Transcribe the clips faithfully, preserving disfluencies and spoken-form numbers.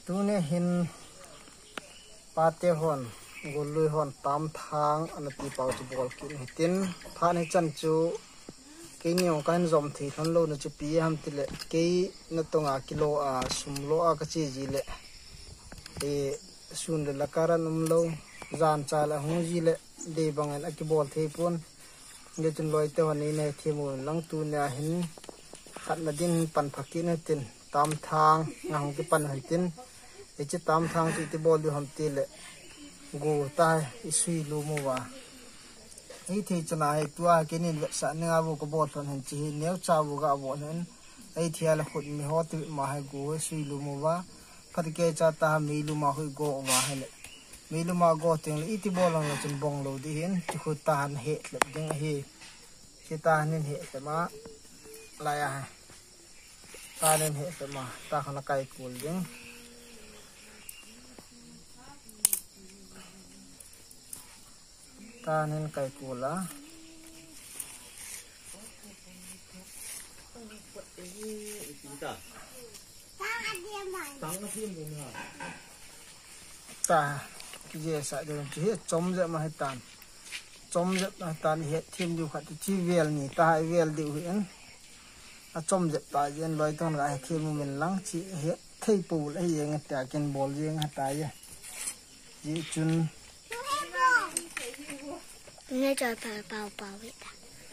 tu ne hin pate hon Golui hon Tamthang an ti pau chu bol kin hitin phan hi chan chu ke nyo kan zom thi thon lo na chu pi ham ti le ke na tonga kilo a sum lo a ka chi ji le e sun le lakaran um lo zan cha la hu ji le de bang an ki bol thi pun nge chun loi te hon ni ne thimu lang tu na hin khat na din pan phakin tin Tamthang ngang ki pan hitin e chi Tamthang ti ti bol du ham ti le go ta isui lu mu wa ei the chana ai tua ke ni sa ne ga bu ko bol thon han chi neu cha bu ga bo hen ei thia la khut mi ho ti ma hai go sui lu mu wa phat ke cha ta mi lu ma hui go wa he le mi lu ma go ting i ti bol ang chun bong lo di hin ti khu ta han he le ding hi ki ta nin he se ma la ya ta nin he se ma ta khana kai kul ding ta nên cày cùla ta cái gì sai được chỉ hết chống dậy mà hết tàn chống dậy mà tàn hết thêm điều khác chỉ về nhỉ ta hay về điều hiện à chống dậy ta yên loài thằng lại thêm mình lắng chỉ hết thay bù lấy gì người ta kiến bol gì người ta vậy chỉ chun nghe cho bà bảo bảo vậy ta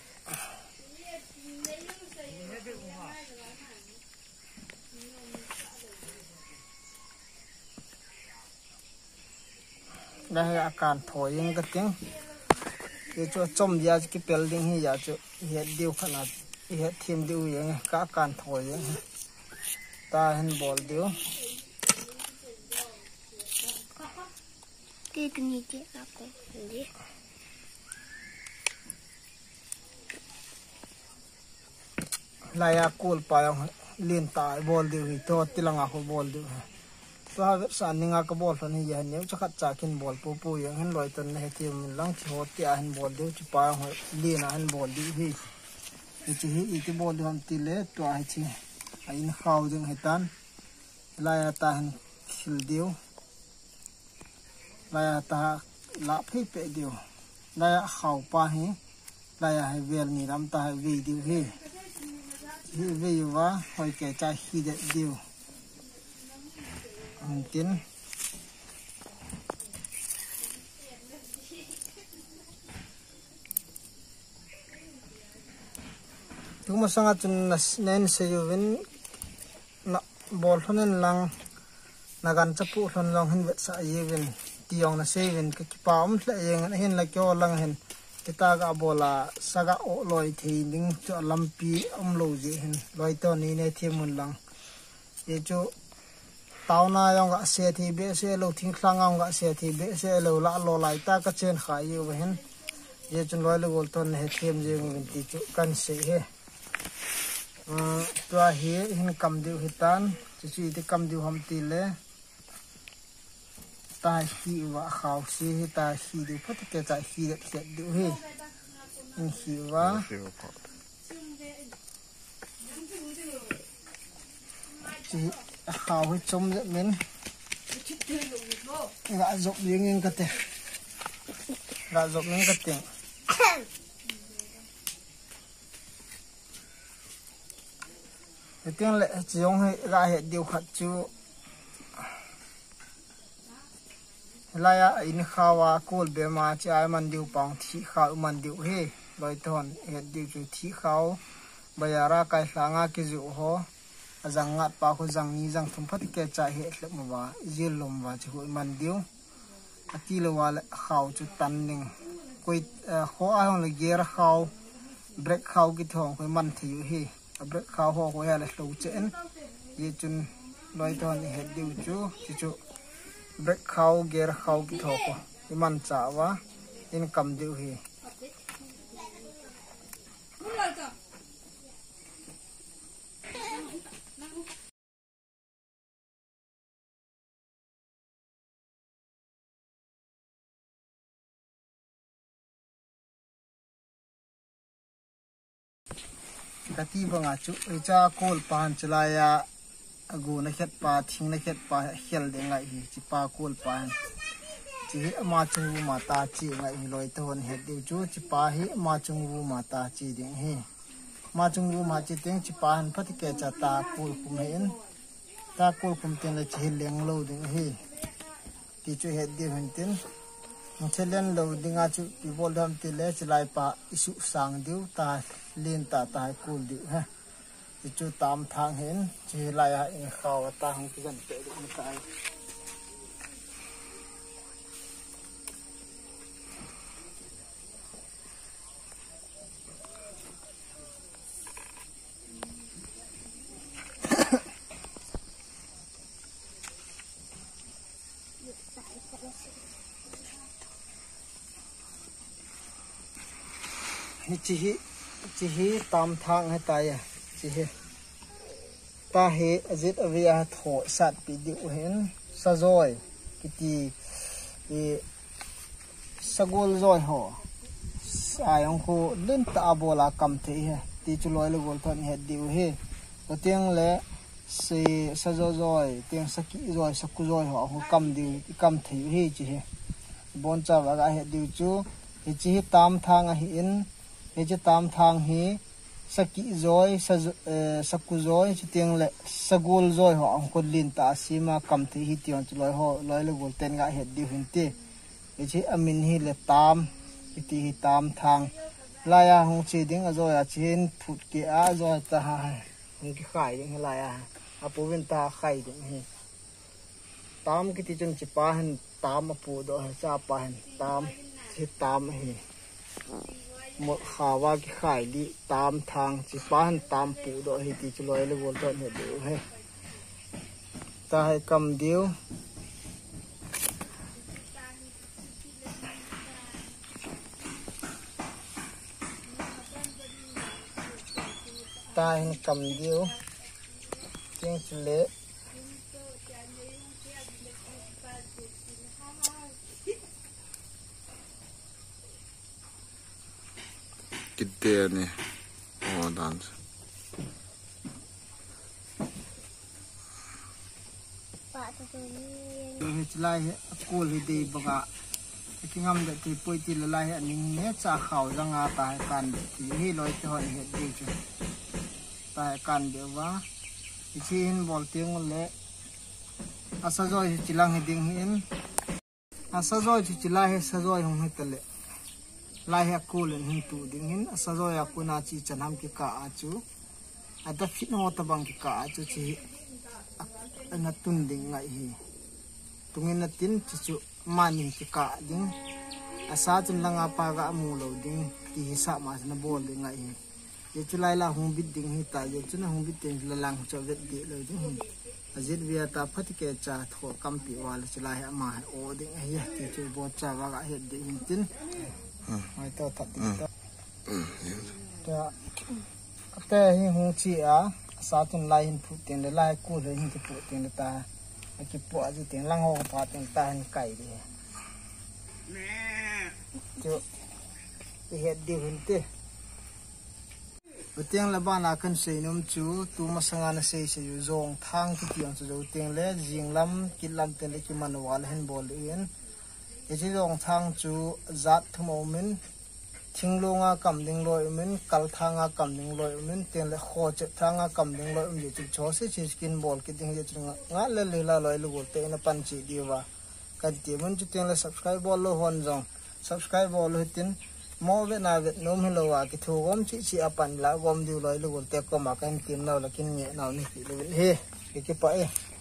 đây là cản thổi những cái tiếng cái chỗ trồng ra cái building hay là chỗ hiện điều khả năng hiện thêm điều gì cả cản thổi những ta hình bol điều cái cái gì chứ à cô gì lại à cool payong liên tai bol điều thì to tilang ako bol điều to ha san ninga ka bol thon hi yan neu chakhat chakin bol pu pu yang han loi ton he ti min lang thi ho ti a han bol điều chu pa ho lin a han bol điều hi chi hi i ti bol điều han ti le to a chi a in khaw ding he tan lại ta han khil điều lại ta la phi pe điều lại khaw pa hi lại hai vel ni ram ta vi điều hi hi vi wa hoi ke cha hi de điều tin tu ma sanga chun nen se yu win na bol thonen lang nagan chapu thon long hin vet sa ye win tiong na se win ke pa om thle yeng hin la kyo lang hin kita ga bola saga o loi thi ning cho lampi om lo ji hin loi to ni ne thimun lang ye chu tao na yong ga se thi be se lo thing thlang ang ga se thi be se lo la lo lai ta ka chen khai yu hin ye chun loi lo gol ton he them jeng min ti chu kan se he um tua hi hin kam diu hitan chu chi ti kam diu ham ti le ta hi wa khaw si hi ta hi diu phat ke cha hi de ke diu hi in hi wa chi khaw hi chom de min ga zop yeng yeng ka te ga zop yeng ka te tiếng lệ chiong hay ga hệ điều khát chú lại in khawa cool be ma chai man diu pang thi khaw man diu he loi ton he diu chu thi khaw bayara kai hlanga ki zu ho azang ngat pa ko jang ni jang thum phat ke cha he hlek ma wa jil lom wa chu man diu ati lo wa khaw chu tan ning koi kho a hong le ger khaw break khaw ki thong koi man thi he break khaw ho ko ya le lo chen ye chun loi ton he diu chu chu chu break khaw ger khaw ki thoko iman chawa in kam diu hi kati banga chu cha kol pan chlaya agu na khet pa thing na khet pa hel de ngai hi chi pa kul pa chi ama chung wu ma ta chi ngai hi loi ton het diu chu chi pa hi ama chung wu ma ta chi ding hi ma chung wu ma chi teng chi pa han phat ke cha ta kul kum hen ta kul kum ten la chi leng lo ding hi ti chu het diu hen tin Chelen lo dinga chu pi bol dam ti le chlai pa isu sang diu ta lin ta ta kul diu ha ti chu tam thang hen chi lai ha in khaw ta hong ki gan pe ni kai chi hi chi hi tam thang hai ta ya chi hi ta he azit avia tho sat pi diu hen sa zoi kiti e sagol zoi ho ayong ko lin ta bola kam the he ti chu loi lo gol thon he diu he to tiang le se sa zo zoi tiang saki zoi saku zoi ho ho kam diu kam the he chi he bon cha wa ga he diu chu chi hi tam thang a hi in he chu tam thang hi saki zoi saku zoi chu tiang le sagol zoi ho ang ko lin ta sima kam thi hi tiang chu loi ho loi le gol ten ga he di hin ti he chi amin hi le tam iti hi tam thang la ya hong chi ding a zoi a chin phut ke a zoi ta ha hong ki khai ding la ya a pu win ta khai ding hi tam ki ti chung chi pa han tam a pu do cha pa han tam hi tam hi một khảo cái khải đi tam thang chỉ bán tam phụ đội thì chỉ nói là vốn thuận hệ đều hay ta hay cầm điếu ta hay cầm điếu tiếng chỉ lệ Kita ni, oh dance. Pak tu ni. Ini celai kul di baga. Kingam dah ti pui ti lalai ni ni cah kau jangan tahan kan. Ini loi tu hari di tu. Tahan kan dia wah. Iciin bol tiang le. Asa zoi cilang hiding hin. Asa zoi cilai asa zoi hong hitale. Lai ha kulen hin tu ding hin asa zo ya kuna chi chanam ki ka achu ada fit no ta bang ki ka achu chi ana tun ding ngai hi tungin na tin chi chu mani ki ka ding asa chun langa pa ga mu lo ding ki sa ma na bol ding ngai hi ye chu lai la hung bit ding hi ta ye chu na hung bit ding la lang cho vet di lo ding hin azit via ta phat ke cha tho kam pi wal chu lai ha ma o ding hi ti chu bo cha wa ga he ding hin tin mai tao thật đi tao, đó, cái hình hung chi á, sao trên lai hình phụ tiền để lai cua rồi hình cái phụ tiền để ta, cái phụ gì tiền lăng hồ phá tiền ta hình cày đi, chứ, cái hết điều hình thế, đầu tiên là bạn nào cần xây nôm chú, tu mà sang anh xây xây dùng thang cái tiền sử dụng tiền lấy riêng lắm, kỹ lắm tiền lấy cái màn wall hình bol yên cái chỉ dòng thang chú giát tham ô mình thinh lô nga cầm đinh lội mình cල් thang nga cầm đinh lội mình tiền lại khó chịu thang nga cầm đinh lội mình chỉ cho sẽ chỉ skin ball cái đinh chỉ ngã lên lên là lội lội tên nó pan chỉ đi vào cái tiền mình chỉ tiền là subscribe ball lo hòn dòng subscribe ball lo tiền mua về nào Việt Nam hello à cái thu gom chỉ chỉ apan là gom điều lội lội tên có mà cái tiền nào là cái nhẹ nào này thì lội he cái cái phải